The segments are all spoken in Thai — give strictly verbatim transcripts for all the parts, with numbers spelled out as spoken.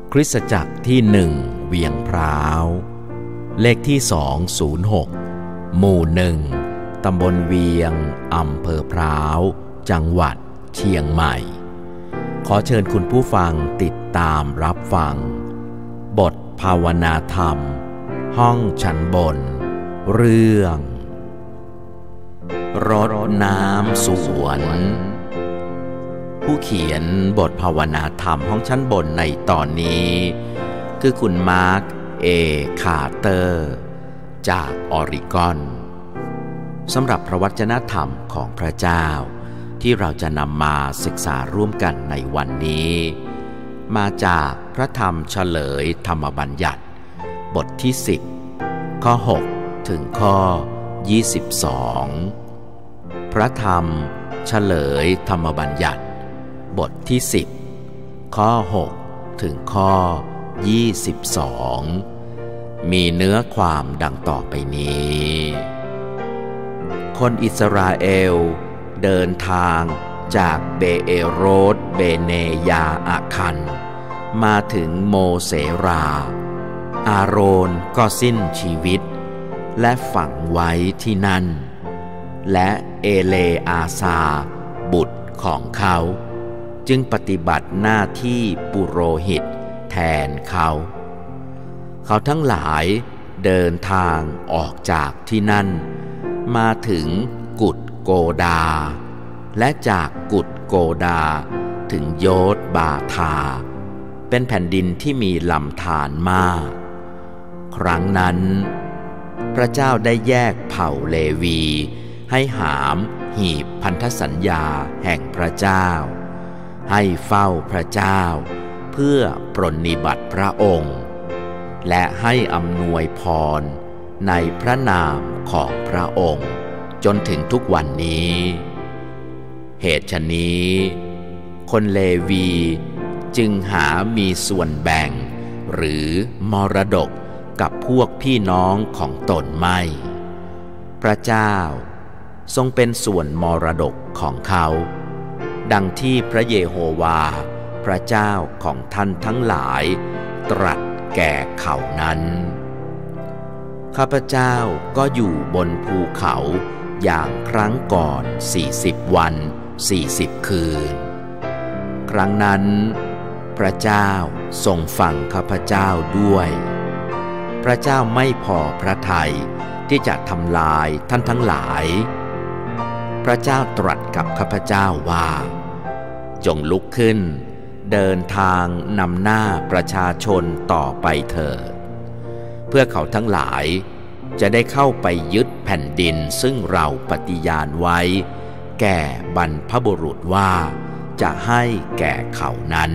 คริสตจักรที่หนึ่งเวียงพร้าวเลขที่สองศูนย์หกหมู่หนึ่งตำบลเวียงอำเภอพร้าวจังหวัดเชียงใหม่ขอเชิญคุณผู้ฟังติดตามรับฟังบทภาวนาธรรมห้องชั้นบนเรื่องรดน้ำสวนผู้เขียนบทภาวนาธรรมห้องชั้นบนในตอนนี้คือคุณมาร์คเอคาร์เตอร์จากออริกอนสำหรับพระวจนะธรรมของพระเจ้าที่เราจะนำมาศึกษาร่วมกันในวันนี้มาจากพระธรรมเฉลยธรรมบัญญัติบทที่สิบข้อหกถึงข้อยี่สิบสองพระธรรมเฉลยธรรมบัญญัติบทที่สิบข้อหกถึงข้อยี่สิบสองมีเนื้อความดังต่อไปนี้คนอิสราเอลเดินทางจากเบเอโรตเบเนยาอาคันมาถึงโมเสราอาโรนก็สิ้นชีวิตและฝังไว้ที่นั่นและเอเลอาซาบุตรของเขาจึงปฏิบัติหน้าที่ปุโรหิตแทนเขาเขาทั้งหลายเดินทางออกจากที่นั่นมาถึงกุดโกดาและจากกุดโกดาถึงโยธบาทาเป็นแผ่นดินที่มีลำธารมากครั้งนั้นพระเจ้าได้แยกเผ่าเลวีให้หามหีบพันธสัญญาแห่งพระเจ้าให้เฝ้าพระเจ้าเพื่อปรนนิบัติพระองค์และให้อำนวยพรในพระนามของพระองค์จนถึงทุกวันนี้เหตุฉะนี้คนเลวีจึงหามีส่วนแบ่งหรือมรดกกับพวกพี่น้องของตนไม่พระเจ้าทรงเป็นส่วนมรดกของเขาดังที่พระเยโฮวาห์พระเจ้าของท่านทั้งหลายตรัสแก่เขานั้นข้าพเจ้าก็อยู่บนภูเขาอย่างครั้งก่อนสี่สิบวันสี่สิบคืนครั้งนั้นพระเจ้าทรงฟังข้าพเจ้าด้วยพระเจ้าไม่พอพระทัยที่จะทำลายท่านทั้งหลายพระเจ้าตรัสกับข้าพเจ้าว่าจงลุกขึ้นเดินทางนำหน้าประชาชนต่อไปเถิดเพื่อเขาทั้งหลายจะได้เข้าไปยึดแผ่นดินซึ่งเราปฏิญาณไว้แก่บรรพบุรุษว่าจะให้แก่เขานั้น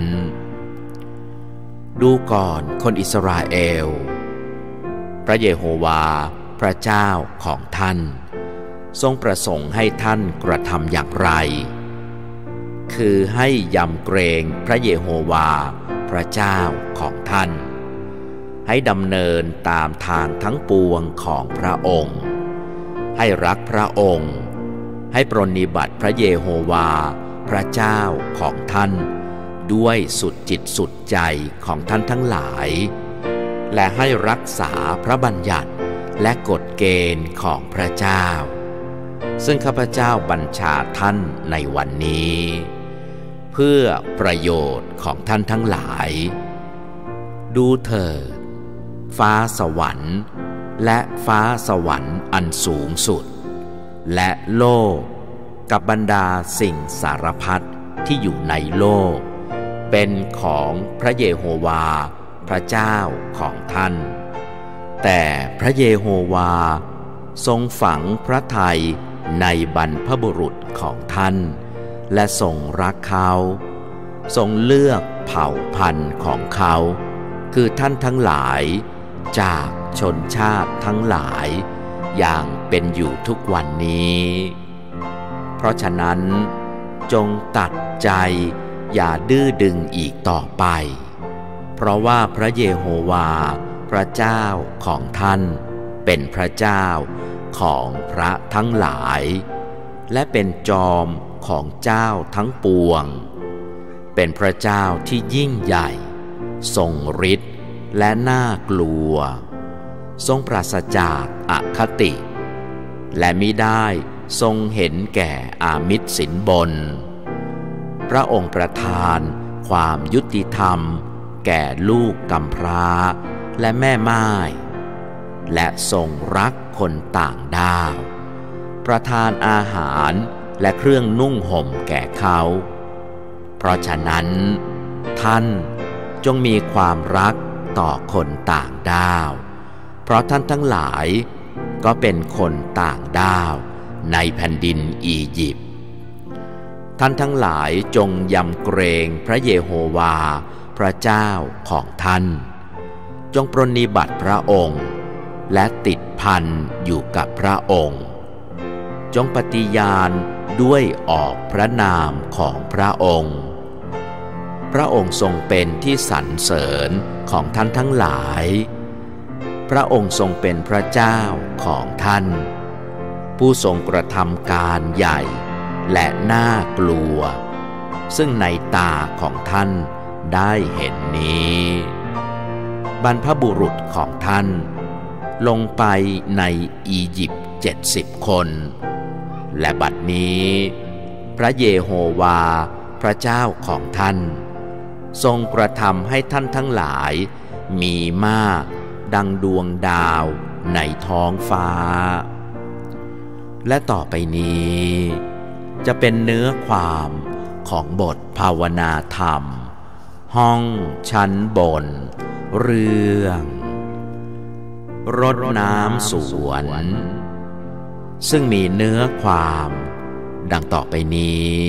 ดูก่อนคนอิสราเอลพระเยโฮวาห์พระเจ้าของท่านทรงประสงค์ให้ท่านกระทำอย่างไรคือให้ยำเกรงพระเยโฮวาห์พระเจ้าของท่านให้ดำเนินตามทางทั้งปวงของพระองค์ให้รักพระองค์ให้ปรนนิบัติพระเยโฮวาห์พระเจ้าของท่านด้วยสุดจิตสุดใจของท่านทั้งหลายและให้รักษาพระบัญญัติและกฎเกณฑ์ของพระเจ้าซึ่งข้าพเจ้าบัญชาท่านในวันนี้เพื่อประโยชน์ของท่านทั้งหลายดูเถิดฟ้าสวรรค์และฟ้าสวรรค์อันสูงสุดและโลกกับบรรดาสิ่งสารพัดที่อยู่ในโลกเป็นของพระเยโฮวาห์พระเจ้าของท่านแต่พระเยโฮวาห์ทรงฝังพระทัยในบรรพบุรุษของท่านและทรงรักเขาทรงเลือกเผ่าพันธุ์ของเขาคือท่านทั้งหลายจากชนชาติทั้งหลายอย่างเป็นอยู่ทุกวันนี้เพราะฉะนั้นจงตัดใจอย่าดื้อดึงอีกต่อไปเพราะว่าพระเยโฮวาห์พระเจ้าของท่านเป็นพระเจ้าของพระทั้งหลายและเป็นจอมของเจ้าทั้งปวงเป็นพระเจ้าที่ยิ่งใหญ่ทรงฤทธิ์และน่ากลัวทรงปราศจากอคติและมิได้ทรงเห็นแก่อามิสสินบนพระองค์ประทานความยุติธรรมแก่ลูกกำพร้าและแม่ม่ายและทรงรักคนต่างด้าวประทานอาหารและเครื่องนุ่งห่มแก่เขาเพราะฉะนั้นท่านจงมีความรักต่อคนต่างด้าวเพราะท่านทั้งหลายก็เป็นคนต่างด้าวในแผ่นดินอียิปต์ท่านทั้งหลายจงยำเกรงพระเยโฮวาพระเจ้าของท่านจงปรนนิบัติพระองค์และติดพันอยู่กับพระองค์จงปฏิญาณด้วยออกพระนามของพระองค์พระองค์ทรงเป็นที่สรรเสริญของท่านทั้งหลายพระองค์ทรงเป็นพระเจ้าของท่านผู้ทรงกระทำการใหญ่และน่ากลัวซึ่งในตาของท่านได้เห็นนี้บรรพบุรุษของท่านลงไปในอียิปต์เจ็ดสิบคนและบัดนี้พระเยโฮวาพระเจ้าของท่านทรงกระทำให้ท่านทั้งหลายมีมากดังดวงดาวในท้องฟ้าและต่อไปนี้จะเป็นเนื้อความของบทภาวนาธรรมห้องชั้นบนเรื่องรดน้ำสวนซึ่งมีเนื้อความดังต่อไปนี้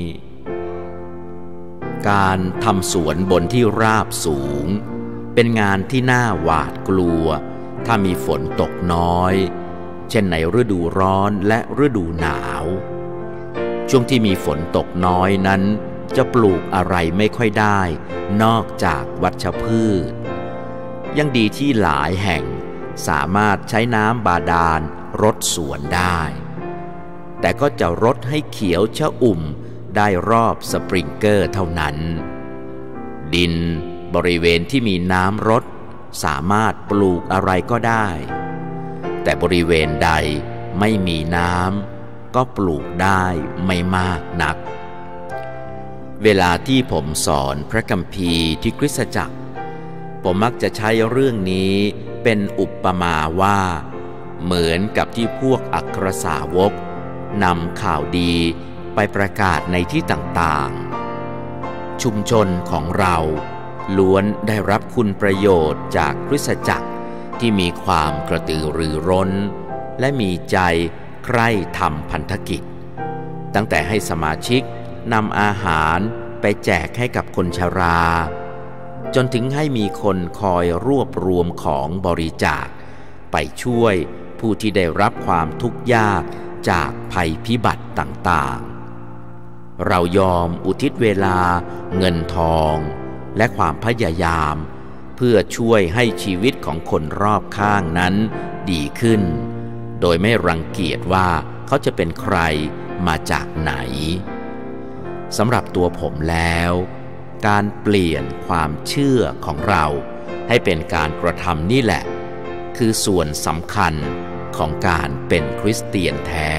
การทำสวนบนที่ราบสูงเป็นงานที่น่าหวาดกลัวถ้ามีฝนตกน้อยเช่นในฤดูร้อนและฤดูหนาวช่วงที่มีฝนตกน้อยนั้นจะปลูกอะไรไม่ค่อยได้นอกจากวัชพืชยังดีที่หลายแห่งสามารถใช้น้ำบาดาลรดสวนได้แต่ก็จะรดให้เขียวชอุ่มได้รอบสปริงเกอร์เท่านั้นดินบริเวณที่มีน้ำรดสามารถปลูกอะไรก็ได้แต่บริเวณใดไม่มีน้ำก็ปลูกได้ไม่มากนักเวลาที่ผมสอนพระคัมภีร์ที่คริสตจักรผมมักจะใช้เรื่องนี้เป็นอุปมาว่าเหมือนกับที่พวกอัครสาวกนำข่าวดีไปประกาศในที่ต่างๆชุมชนของเราล้วนได้รับคุณประโยชน์จากคริสตจักรที่มีความกระตือรือร้นและมีใจใคร่ทำพันธกิจตั้งแต่ให้สมาชิกนำอาหารไปแจกให้กับคนชราจนถึงให้มีคนคอยรวบรวมของบริจาคไปช่วยผู้ที่ได้รับความทุกข์ยากจากภัยพิบัติต่างๆเรายอมอุทิศเวลาเงินทองและความพยายามเพื่อช่วยให้ชีวิตของคนรอบข้างนั้นดีขึ้นโดยไม่รังเกียจว่าเขาจะเป็นใครมาจากไหนสำหรับตัวผมแล้วการเปลี่ยนความเชื่อของเราให้เป็นการกระทำนี่แหละคือส่วนสำคัญของการเป็นคริสเตียนแท้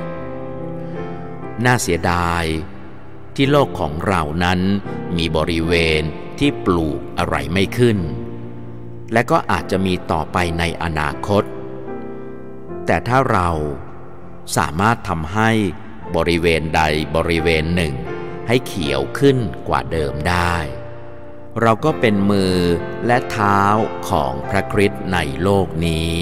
น่าเสียดายที่โลกของเรานั้นมีบริเวณที่ปลูกอะไรไม่ขึ้นและก็อาจจะมีต่อไปในอนาคตแต่ถ้าเราสามารถทำให้บริเวณใดบริเวณหนึ่งให้เขียวขึ้นกว่าเดิมได้เราก็เป็นมือและเท้าของพระคริสต์ในโลกนี้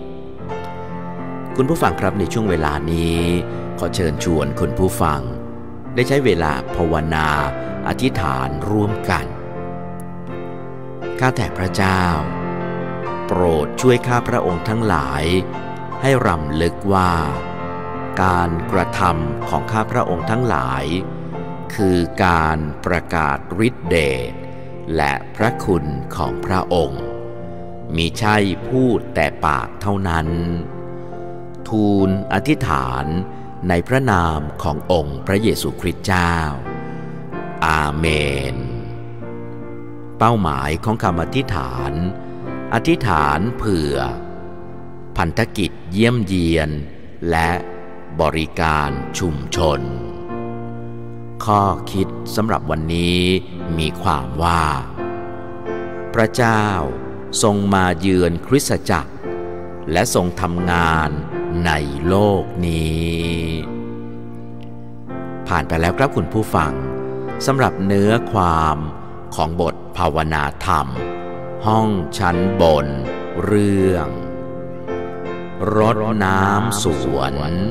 คุณผู้ฟังครับในช่วงเวลานี้ขอเชิญชวนคุณผู้ฟังได้ใช้เวลาภาวนาอธิษฐานร่วมกันข้าแต่พระเจ้าโปรดช่วยข้าพระองค์ทั้งหลายให้รำลึกว่าการกระทำของข้าพระองค์ทั้งหลายคือการประกาศฤทธิเดชและพระคุณของพระองค์มิใช่พูดแต่ปากเท่านั้นทูลอธิษฐานในพระนามขององค์พระเยซูคริสต์เจ้าอาเมนเป้าหมายของคำอธิษฐานอธิษฐานเผื่อพันธกิจเยี่ยมเยียนและบริการชุมชนข้อคิดสำหรับวันนี้มีความว่าพระเจ้าทรงมาเยือนคริสตจักรและทรงทำงานในโลกนี้ผ่านไปแล้วครับคุณผู้ฟังสำหรับเนื้อความของบทภาวนาธรรมห้องชั้นบนเรื่องรดน้ำสวน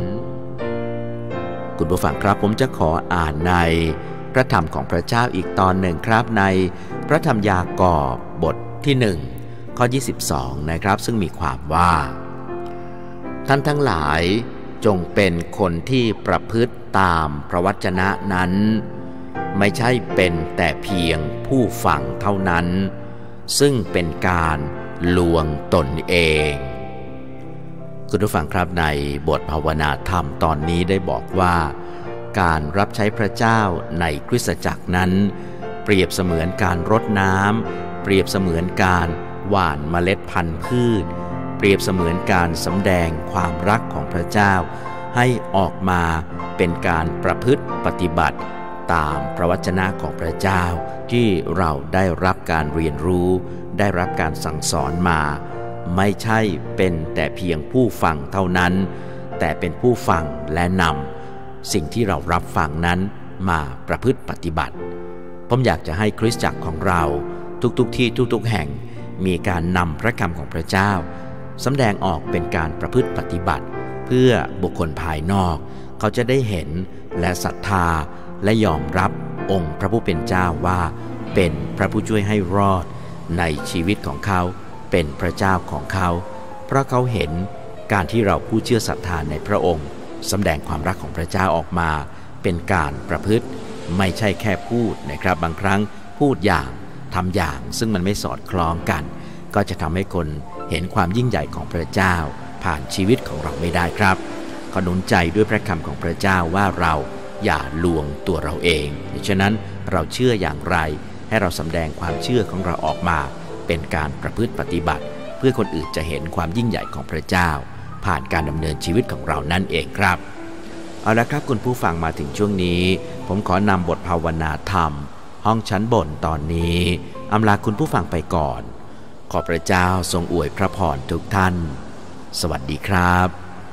คุณผู้ฟังครับผมจะขออ่านในพระธรรมของพระเจ้าอีกตอนหนึ่งครับในพระธรรมยากอบบทที่หนึ่งข้อยี่สิบสองนะครับซึ่งมีความว่าท่านทั้งหลายจงเป็นคนที่ประพฤติตามพระวจนะนั้นไม่ใช่เป็นแต่เพียงผู้ฟังเท่านั้นซึ่งเป็นการลวงตนเองคุณผู้ฟังครับในบทภาวนาธรรมตอนนี้ได้บอกว่าการรับใช้พระเจ้าในคริสตจักรนั้นเปรียบเสมือนการรดน้ำเปรียบเสมือนการหว่านเมล็ดพันธุ์พืชเปรียบเสมือนการสำแดงความรักของพระเจ้าให้ออกมาเป็นการประพฤติปฏิบัติตามพระวจนะของพระเจ้าที่เราได้รับการเรียนรู้ได้รับการสั่งสอนมาไม่ใช่เป็นแต่เพียงผู้ฟังเท่านั้นแต่เป็นผู้ฟังและนำสิ่งที่เรารับฟังนั้นมาประพฤติปฏิบัติผมอยากจะให้คริสตจักรของเราทุกๆที่ทุกๆแห่งมีการนำพระคำของพระเจ้าสำแดงออกเป็นการประพฤติปฏิบัติเพื่อบุคคลภายนอกเขาจะได้เห็นและศรัทธาและยอมรับองค์พระผู้เป็นเจ้าว่าเป็นพระผู้ช่วยให้รอดในชีวิตของเขาเป็นพระเจ้าของเขาเพราะเขาเห็นการที่เราผู้เชื่อศรัทธาในพระองค์สำแดงความรักของพระเจ้าออกมาเป็นการประพฤติไม่ใช่แค่พูดนะครับบางครั้งพูดอย่างทำอย่างซึ่งมันไม่สอดคล้องกันก็จะทำให้คนเห็นความยิ่งใหญ่ของพระเจ้าผ่านชีวิตของเราไม่ได้ครับขอหนุนใจด้วยพระคำของพระเจ้าว่าเราอย่าลวงตัวเราเองฉะนั้นเราเชื่ออย่างไรให้เราสำแดงความเชื่อของเราออกมาเป็นการประพฤติปฏิบัติเพื่อคนอื่นจะเห็นความยิ่งใหญ่ของพระเจ้าผ่านการดำเนินชีวิตของเรานั่นเองครับเอาละครับคุณผู้ฟังมาถึงช่วงนี้ผมขอนำบทภาวนาธรรมห้องชั้นบนตอนนี้อำลาคุณผู้ฟังไปก่อนขอพระเจ้าทรงอวยพระพรทุกท่านสวัสดีครับ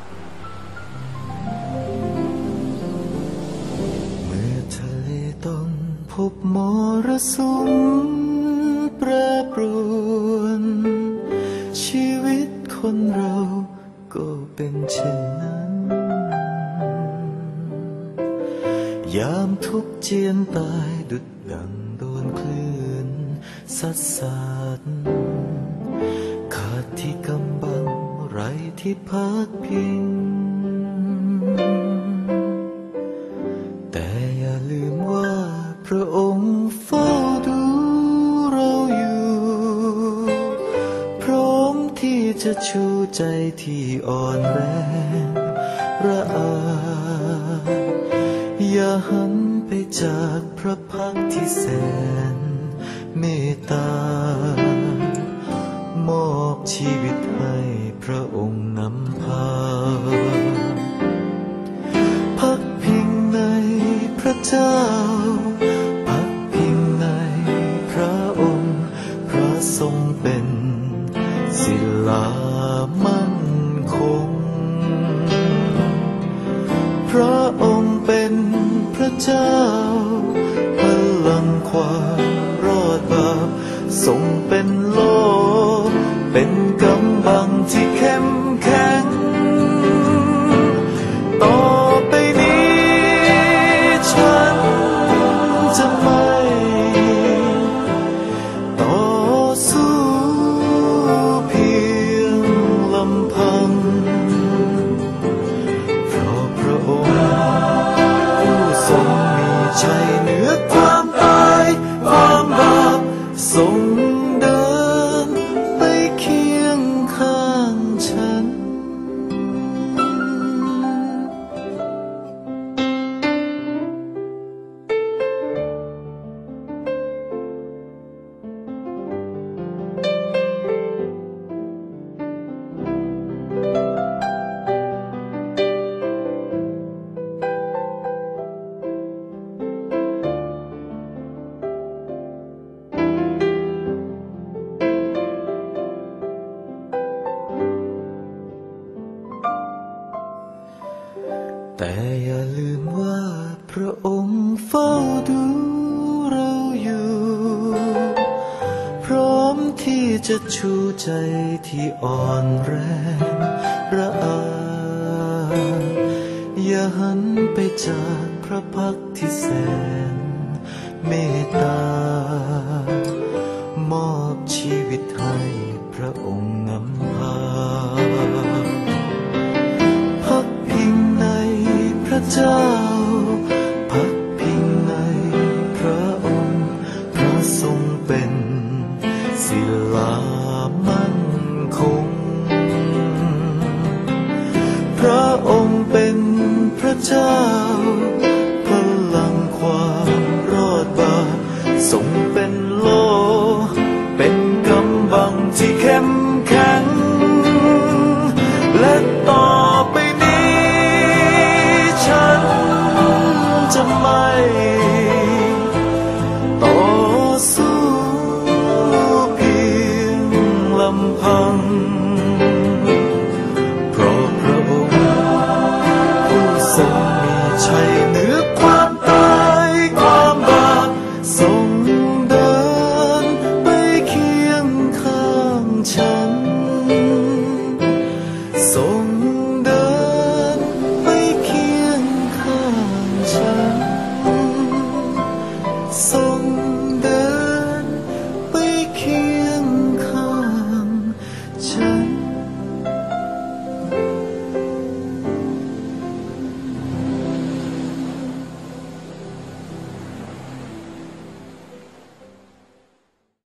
เมื่อทะเลต้องพบมรสุมแปรปรวนชีวิตคนเราก็เป็นเช่นนั้นยามทุกข์เจียนตายดุจดังโดนคลื่นซัดสาดขาดที่กำบังไรที่พักพิงแต่อย่าลืมว่าพระองค์เฝ้าดูเราอยู่พร้อมที่จะชูใจที่อ่อนแรงระอาอย่าหันไปจากพระพักที่แสนเมตตามอบชีวิตให้พระองค์นำพาพักพิงในพระเจ้าพักพิงในพระองค์พระทรงเป็นศิลามั่นคงพระองค์เป็นพระเจ้าพลังความรอดบาปทรงเป็นโลเป็นกำบังที่เข้มแข็งต่อไปนี้ฉันจะไม่ต่อสู้เพียงลำพังเพราะพระองค์ผู้ทรงมีชัยเหนือความตายความบาปทรงเดินไปเคียงข้างฉันแต่อย่าลืมว่าพระองค์เฝ้าดูเราอยู่พร้อมที่จะชูใจที่อ่อนแรงระอาอย่าหันไปจากพระพักตร์ที่แสนเมตตามอบชีวิตให้พระองค์นำพาพักพิงในพระเจ้าพักพิงในพระองค์พระทรงเป็นศิลามั่นคงพระองค์เป็นพระเจ้าพลังความรอดบาปทรงเป็นโลเป็นกำบังที่เข้มแข็งและต่อไปนี้ฉันจะไม่ต่อสู้เพียงลำพัง